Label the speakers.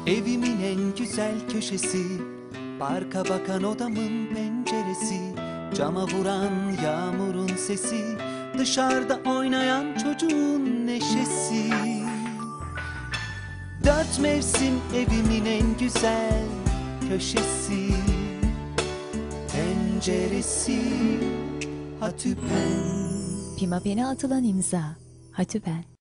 Speaker 1: Evimin en güzel köşesi, parka bakan odamın penceresi, cama vuran yağmurun sesi, dışarıda oynayan çocuğun neşesi. Dört mevsim evimin en güzel köşesi, penceresi Hatüpen.
Speaker 2: Pimapen'e atılan imza. Hatüpen.